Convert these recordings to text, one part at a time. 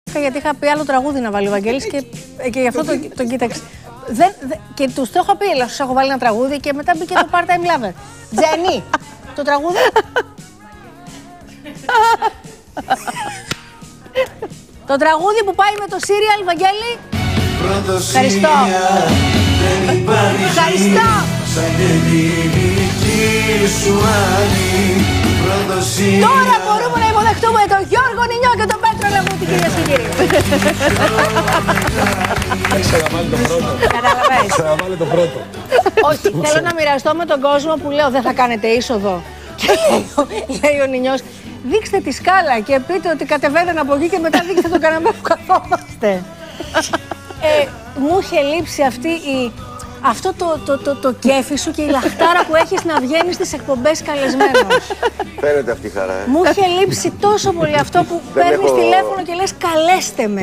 Γιατί είχα πει άλλο τραγούδι να βάλει ο Βαγγέλης και γι' αυτό τον κοίταξε. Και τους το έχω πει, αλλά σου έχω βάλει ένα τραγούδι και μετά μπήκε το Part-Time Lover. Τζένι, το τραγούδι. Το τραγούδι που πάει με το σύριαλ, Βαγγέλη. Ευχαριστώ. Ευχαριστώ. Τώρα μπορούμε να υποδεχτούμε τον Γιώργο Νινιό και τον Πέτρο Λαγούτη, κυρίες και κύριοι. Ξαναβάλει το πρώτο. Καταλαβαίνεις. Ξαναβάλει το πρώτο. Όχι, θέλω να μοιραστώ με τον κόσμο που λέω δεν θα κάνετε είσοδο. Και λέει ο Νινιός, δείξτε τη σκάλα και πείτε ότι κατεβαίνουν από εκεί και μετά δείξτε τον καναπέ που καθόμαστε. Μου είχε λείψει αυτό το κέφι σου και η λαχτάρα που έχεις να βγαίνεις στις εκπομπές καλεσμένος. Φαίνεται αυτή η χαρά. Μου είχε λείψει τόσο πολύ αυτό που παίρνεις τηλέφωνο και λες καλέστε με.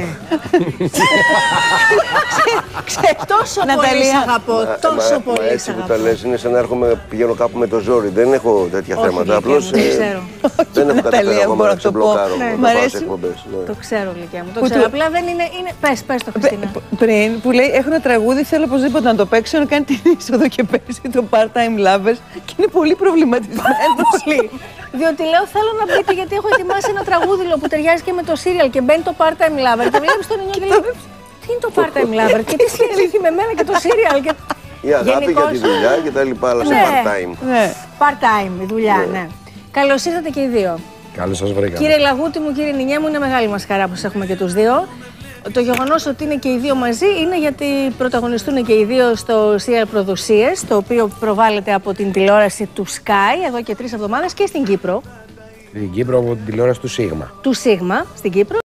Τόσο πολύ σ' αγαπώ, τόσο πολύ Έτσι σ' που αγαπώ. τα λες είναι σαν να πηγαίνω κάπου με το ζόρι. Δεν έχω τέτοια θέματα. Απλώς δεν έχω καταφέρει ακόμα να ξεμπλοκάρω να πάω σε εκπομπές. Το ξέρω, Λυκιά μου, το ξέρω. Απλά δεν είναι... Πες το, Χριστίνα. Πριν που λέει έχω ένα τραγούδι, θέλω οπωσδήποτε να το παίξω, να κάνει την είσοδο και παίζει το Part-Time Lovers και είναι πολύ προβληματισμένο. Πολύ. Διότι λέω θέλω να πείτε γιατί έχω ετοιμάσει ένα τραγούδι που ταιριάζει και με το σύριαλ και μπαίνει το Part-Time Lover και βλέπεις τον Νινιό και λέει τι είναι το Part-Time Lover και τι σχέση έχει με μένα και το σύριαλ. Η αγάπη για τη δουλειά και τα λοιπά, αλλά σε part-time. Part-time, η δουλειά, ναι. Καλώς ήρθατε και οι δύο. Καλώς σας βρήκα. Κύριε Λαγούτη μου, κύριε Νινιέ μου, είναι μεγάλη μας χαρά που σας έχουμε και τους δύο. Το γεγονός ότι είναι και οι δύο μαζί είναι γιατί πρωταγωνιστούν και οι δύο στο σύριαλ Προδοσίες, το οποίο προβάλλεται από την τηλεόραση του Sky εδώ και 3 εβδομάδες και στην Κύπρο. Στην Κύπρο από την τηλεόραση του Σίγμα. Του Σίγμα, στην Κύπρο.